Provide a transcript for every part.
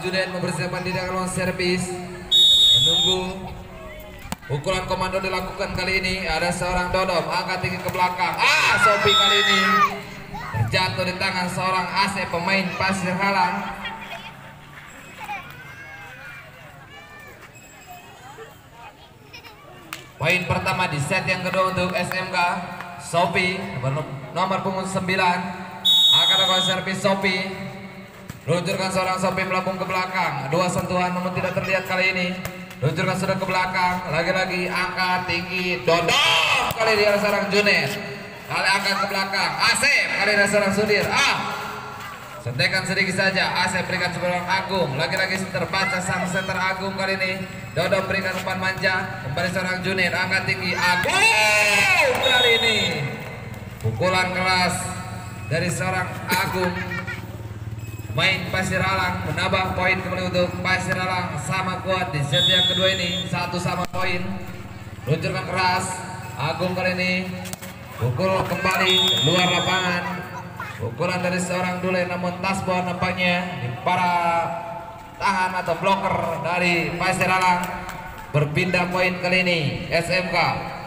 Junaid mempersiapkan diri akan servis. Menunggu pukulan komando dilakukan kali ini. Ada seorang Dodom angkat tinggi ke belakang. Sopi kali ini terjatuh di tangan seorang Asep pemain Pasir Halang. Poin pertama di set yang kedua untuk SMK. Sopi nomor punggung 9 akan lakukan servis. Sopi luncurkan seorang Sopi melambung ke belakang. Dua sentuhan namun tidak terlihat kali ini. Luncurkan sudah ke belakang. Lagi-lagi angkat tinggi. Dodom kali ini ada seorang Junaid. Kali angkat ke belakang. Asep kali ini ada seorang Sudir. Sentekan sedikit saja. Asep berikan seorang Agung. Lagi-lagi terbaca sang center Agung kali ini. Dodom berikan umpan manja. Kembali seorang Junaid. Angkat tinggi. Agung kali ini. Pukulan keras dari seorang Agung. Main Pasir Halang menambah poin kembali untuk Pasir Halang. Sama kuat di set yang kedua ini. Satu sama poin. Luncurkan keras. Agung kali ini. Pukul kembali luar lapangan. Pukulan dari seorang Dule namun tasbih nampaknya di para tahan atau bloker dari Pasir Halang. Berpindah poin kali ini SMK.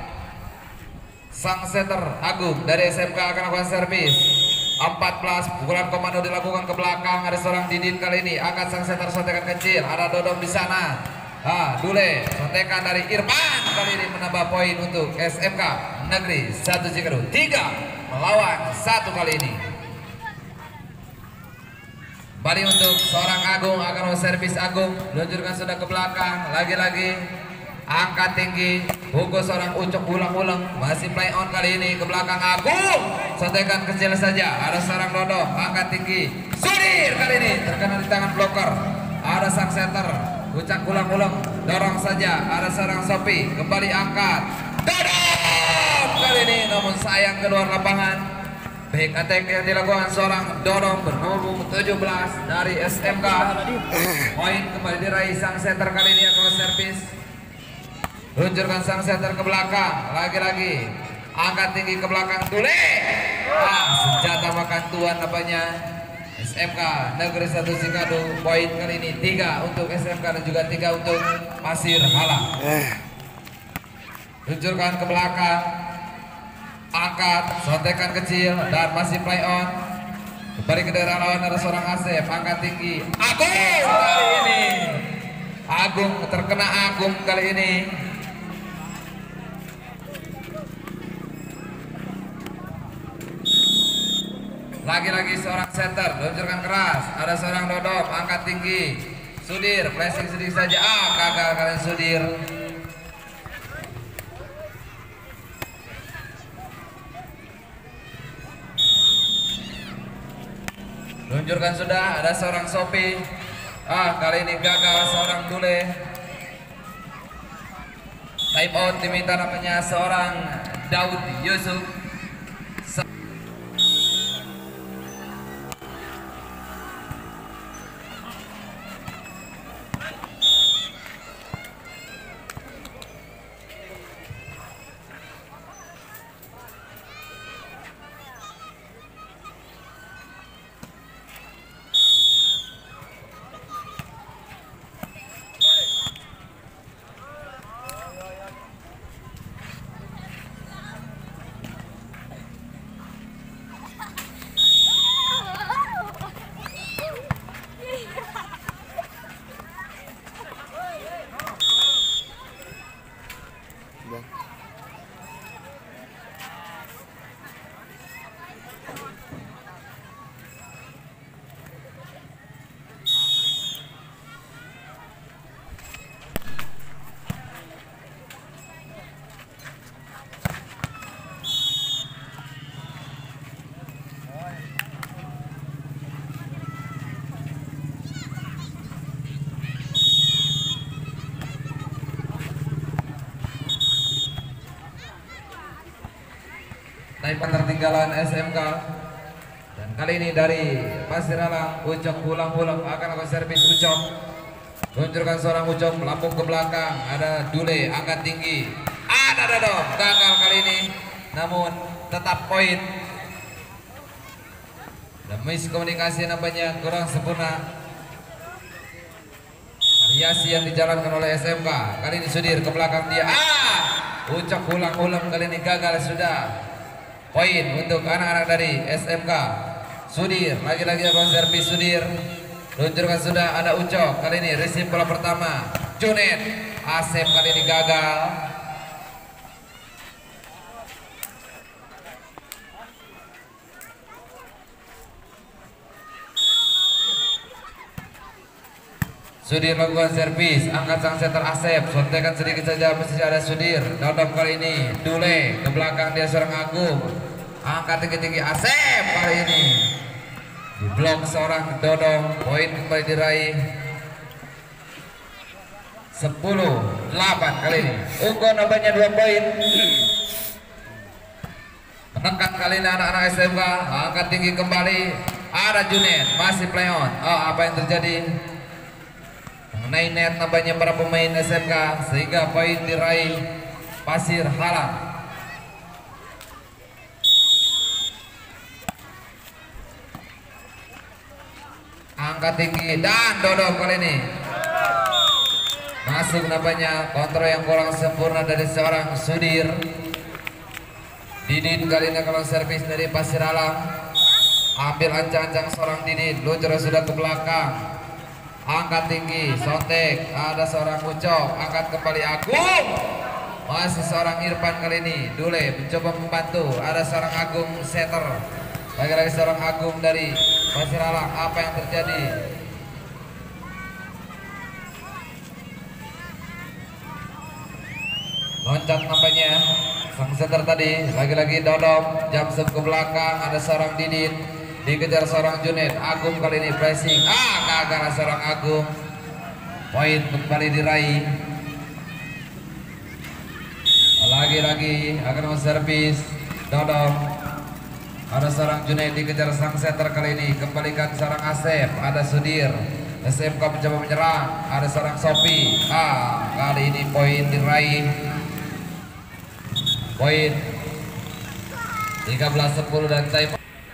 Sang setter Agung dari SMK akan lakukan servis. 14 pukulan komando dilakukan ke belakang. Ada seorang Didin kali ini angkat sang setter sontekan kecil. Ada Dodom di sana. Dule sontekan dari Irfan kali ini menambah poin untuk SMK Negeri 1 Cikadu. 3 melawan 1 kali ini. Kembali untuk seorang Agung akan servis. Agung luncurkan sudah ke belakang. Lagi-lagi angkat tinggi, pukul seorang Ucok ulang-ulang. Masih play on kali ini ke belakang Agung. Sontekan kecil saja. Ada seorang Dodom angkat tinggi. Sudir kali ini terkena di tangan bloker. Ada sang center Ucok ulang-ulang. Dorong saja. Ada seorang Sopi kembali angkat. Dodom kali ini namun sayang keluar lapangan. Baik attack yang dilakukan seorang Dodom bernomor 17 dari SMK. Poin kembali diraih sang center kali ini akan servis. Luncurkan sang center ke belakang. Lagi-lagi angkat tinggi ke belakang. Dule senjata makan tuan apanya SMK Negeri 1 Cikadu. Poin kali ini 3 untuk SMK dan juga 3 untuk Pasir Halang. Luncurkan ke belakang. Angkat, sontekan kecil dan masih play on. Kembali ke daerah lawan ada seorang Asep. Angkat tinggi. Agung kali ini. Agung terkena Agung kali ini. Lagi-lagi seorang center, luncurkan keras. Ada seorang Dodom, angkat tinggi. Sudir, flashing sedikit saja. Gagal kalian Sudir. Luncurkan sudah, ada seorang Sopi. Kali ini gagal seorang Dule. Time out diminta namanya seorang Daud Yusuf. Naik ketertinggalan SMK dan kali ini dari Pasir Halang Ucok pulang-pulang akan lakukan servis. Ucok luncurkan seorang Ucok melambung ke belakang. Ada Dule angkat tinggi. Ada Dodom gagal kali ini namun tetap poin. Dan miskomunikasi nampaknya kurang sempurna. Hiasi yang dijalankan oleh SMK. Kali ini Sudir ke belakang dia. Ucok ulang-ulang, kali ini gagal sudah. Poin untuk anak-anak dari SMK. Sudir lagi-lagi akan servis Sudir. Luncurkan sudah, ada Ucok. Kali ini receive bola pertama. Junet. Asep kali ini gagal. Sudir lakukan servis, angkat sang setter Asep, sontekan sedikit saja, masih ada Sudir. Dodom kali ini, Dule ke belakang dia seorang Agung, angkat tinggi-tinggi Asep kali ini, diblok seorang Dodom. Poin kembali diraih 10-8 kali ini. Unggul nambahnya 2 poin. Menekan kali ini anak-anak SMK, angkat tinggi kembali, ada Junet, masih play on. Apa yang terjadi? Mengenai net nambahnya para pemain SMK sehingga poin diraih Pasir Halang. Angkat tinggi dan Dodom kali ini masuk nambahnya, kontrol yang kurang sempurna dari seorang Sudir. Didin kali ini kalau servis dari Pasir Halang, ambil ancang-ancang seorang Didin, luncur sudah ke belakang. Angkat tinggi, sontek, ada seorang Ucok, angkat kembali Agung, masih seorang Irfan kali ini. Dule mencoba membantu, ada seorang Agung setter, lagi-lagi seorang Agung dari Pasir Halang. Apa yang terjadi? Loncat nampaknya sang setter tadi, lagi-lagi Dodom, jam ke belakang, ada seorang Didin, dikejar seorang Junet. Agung kali ini pressing, gagal seorang Agung. Poin kembali diraih. Lagi-lagi akan servis Dodom, ada seorang Junet dikejar sang setter kali ini, kembalikan seorang Asep, ada Sudir. SMK mencoba menyerang, ada seorang Sopi. Kali ini poin diraih. Poin 13-10 dan time.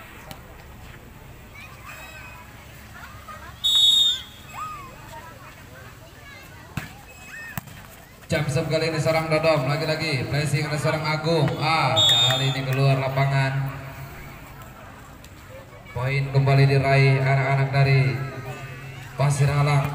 Jamsep kali ini seorang Dodom, lagi-lagi pressing ada seorang Agung. Kali ini keluar lapangan. Poin kembali diraih anak-anak dari Pasir Halang.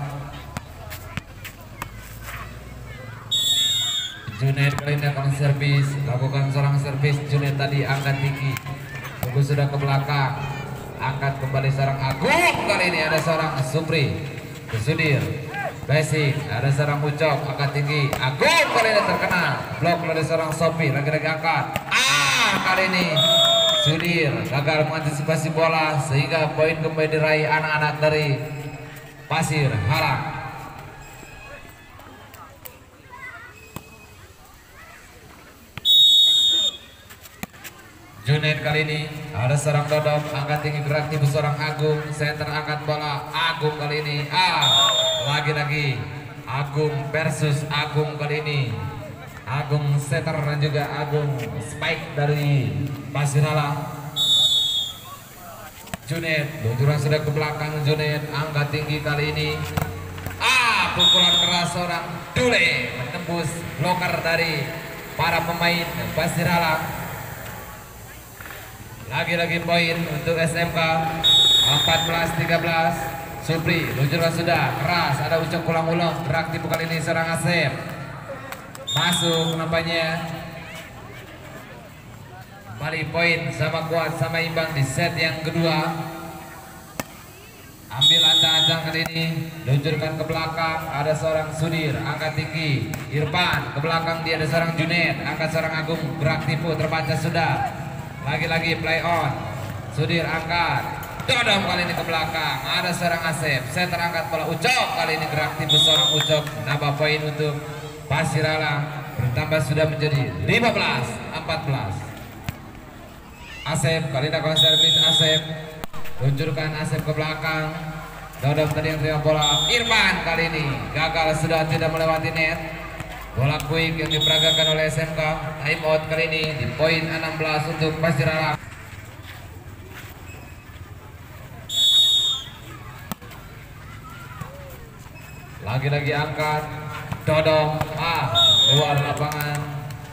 Junet kali ini akan servis, lakukan seorang servis. Junet tadi angkat tinggi, tunggu sudah ke belakang, angkat kembali seorang Agung. Kali ini ada seorang Supri Sudir. Basic, ada seorang Ucok, angkat tinggi, Agung kali ini terkena blok oleh seorang Sopi, lagi-lagi angkat. Kali ini Sudir gagal mengantisipasi bola sehingga poin kembali diraih anak-anak dari Pasir Halang. Junet kali ini ada seorang Dodom, angkat tinggi gerak tiba seorang Agung, center angkat bola Agung kali ini. Lagi-lagi Agung versus Agung kali ini. Agung setter dan juga Agung spike dari Pasir Halang. Junet, luncuran sudah ke belakang. Junet angkat tinggi kali ini. Pukulan keras seorang Dule menembus bloker dari para pemain Pasir Halang. Lagi-lagi poin untuk SMK 14-13. Supri luncurkan sudah keras, ada Ucok ulang-ulang, gerak tipu kali ini serang Asep, masuk nampaknya. Kembali poin sama kuat, sama imbang di set yang kedua. Ambil ancang-ancang kali ini, luncurkan ke belakang, ada seorang Sudir, angkat tinggi. Irfan ke belakang, dia ada seorang Junet, angkat seorang Agung, gerak tipu terbaca sudah. Lagi-lagi play on, Sudir angkat, Dodom kali ini ke belakang, ada seorang Asep, center angkat bola Ucok, kali ini gerak tipu seorang Ucok, nambah poin untuk Pasir Halang, bertambah sudah menjadi 15-14. Asep kali ini akan servis Asep, luncurkan Asep ke belakang. Dodom tadi yang terima bola, Irfan kali ini gagal, sudah tidak melewati net. Bola quick yang diperagakan oleh SMK. Time out kali ini di poin 16 untuk Pasir Halang. Lagi-lagi angkat. Dodong. Luar lapangan.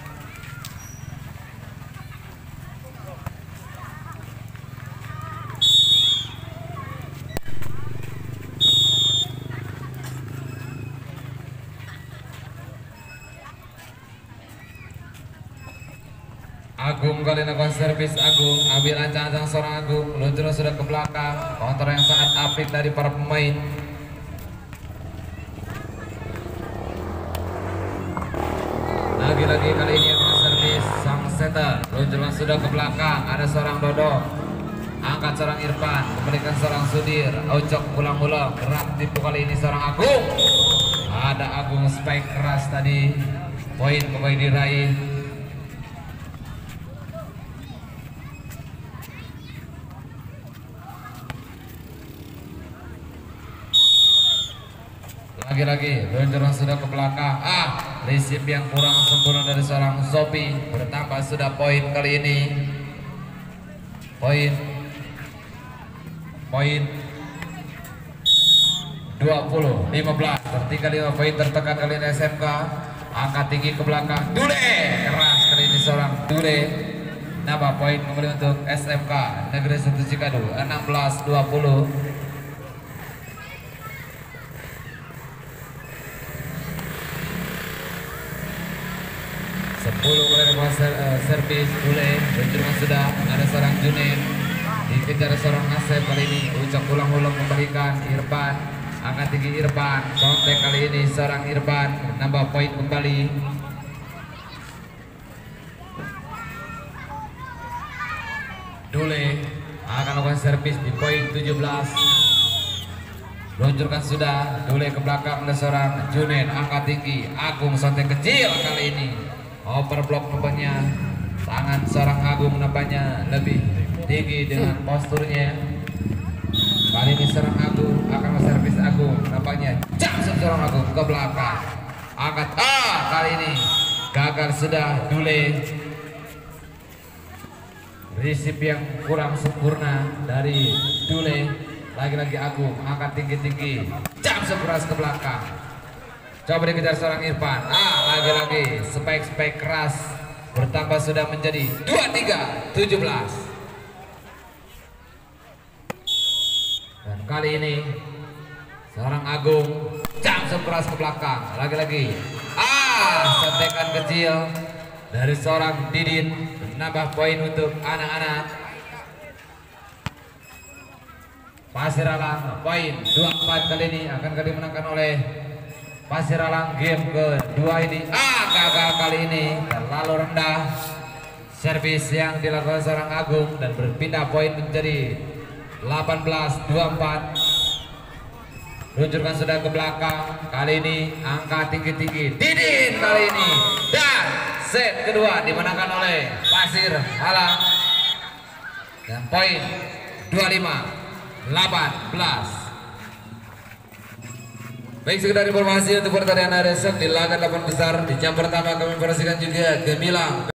Agung kali ini servis Agung, ambil ancang-ancang seorang Agung, luncuran sudah ke belakang, counter yang sangat apik dari para pemain. Lagi-lagi kali ini servis sang setter, luncuran sudah ke belakang, ada seorang Dodo, angkat seorang Irfan, kembalikan seorang Sudir, Ucok pulang-pulang, gerak tipu kali ini seorang Agung. Ada Agung spike keras tadi, poin kembali diraih. Lagi-lagi luncuran sudah ke belakang. Receive yang kurang sempurna dari seorang Sopi. Bertambah sudah poin kali ini. Poin 20-15. Tertinggal 5 poin tertekan kali ini SMK. Angkat tinggi ke belakang. Dule keras kali ini seorang Dule. Nambah poin kembali untuk SMK Negeri 1 Cikadu 16-20. Servis Dule, luncuran sudah, ada seorang Junaid, dikejar seorang Asep kali ini, Ucok ulang-ulang memberikan Irfan, angkat tinggi Irfan, kontek kali ini seorang Irfan, nambah poin kembali. Dule akan melakukan servis di poin 17. Luncurkan sudah, Dule ke belakang, ada seorang Junaid, angkat tinggi, Agung sontek kecil kali ini. Overblock nampaknya, tangan seorang Agung nampaknya lebih tinggi dengan posturnya. Kali ini seorang Agung akan servis Agung, nampaknya jam seorang Agung ke belakang, angkat. Kali ini gagal sudah Dule. Receive yang kurang sempurna dari Dule. Lagi-lagi Agung angkat tinggi-tinggi, jam sekeras ke belakang. Coba dikejar seorang Irfan. Lagi-lagi spike keras, bertambah sudah menjadi 23-17. Dan kali ini seorang Agung jam keras ke belakang. Lagi-lagi setekan kecil dari seorang Didin, menambah poin untuk anak-anak. Pasir Alang poin 24 kali ini akan dimenangkan oleh Pasir Alang. Game kedua ini gagal kali ini, terlalu rendah servis yang dilakukan seorang Agung dan berpindah poin menjadi 18-24. Luncurkan sudah ke belakang, kali ini angka tinggi-tinggi Didin kali ini, dan set kedua dimenangkan oleh Pasir Alang dan poin 25-18. Baik, sekedar informasi untuk pertandingan hari esok di laga 8 besar. Di jam pertama kami informasikan juga Gemilang